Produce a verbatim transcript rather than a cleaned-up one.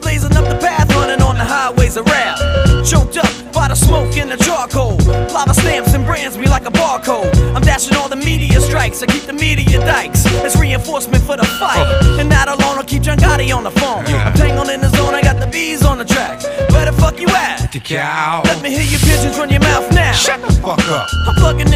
blazing up the path, running on the highways of rap. Choked up by the smoke and the charcoal. Lava stamps and brands me like a barcode. I'm dashing all the media strikes, I keep the media dikes. It's reinforcement for the fight. And not alone, I'll keep John Gotti on the phone. I'm tangled in the zone, I got the bees on the track. Where the fuck you at? The cow. Let me hear your pigeons run your mouth now. Shut the fuck up. I'm plugging in